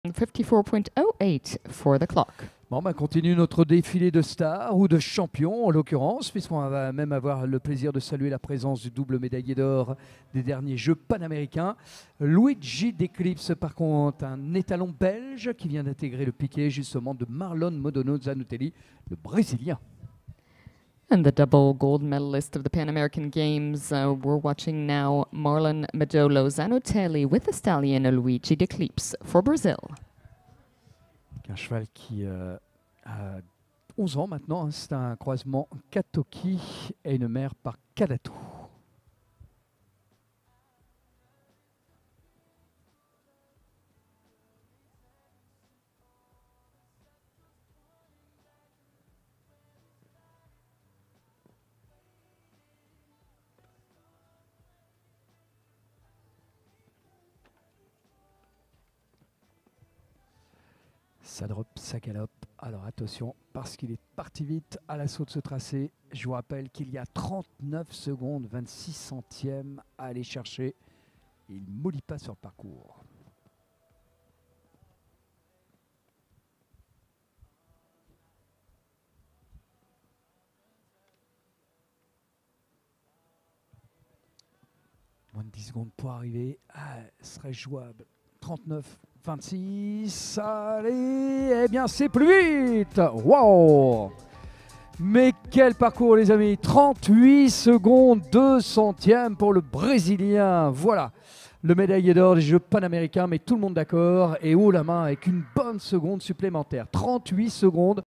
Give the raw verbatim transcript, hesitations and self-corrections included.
fifty-four point oh eight for the clock. Bon, bah, continue notre défilé de stars ou de champions en l'occurrence, puisqu'on va même avoir le plaisir de saluer la présence du double médaillé d'or des derniers Jeux panaméricains. Luigi D'Eclipse, par contre, un étalon belge qui vient d'intégrer le piquet justement de Marlon Modono Zanotelli, le Brésilien. And the double gold medalist of the Pan American Games, uh, we're watching now Marlon Modolo Zanotelli with the stallion Luigi D'Eclipse for Brazil. Un cheval qui euh, a onze ans maintenant, hein, c'est un croisement Katoki et une mère par Kadatou. Ça drop, ça galope. Alors attention, parce qu'il est parti vite à l'assaut de ce tracé. Je vous rappelle qu'il y a trente-neuf secondes, vingt-six centièmes à aller chercher. Il ne mollit pas sur le parcours. Moins de dix secondes pour arriver. Ah, ce serait jouable. trente-neuf, vingt-six. Allez, eh bien c'est plus vite. Waouh! Mais quel parcours les amis. trente-huit secondes, deux centièmes pour le Brésilien. Voilà, le médaillé d'or des Jeux panaméricains, mais tout le monde d'accord. Et haut la main avec une bonne seconde supplémentaire. trente-huit secondes.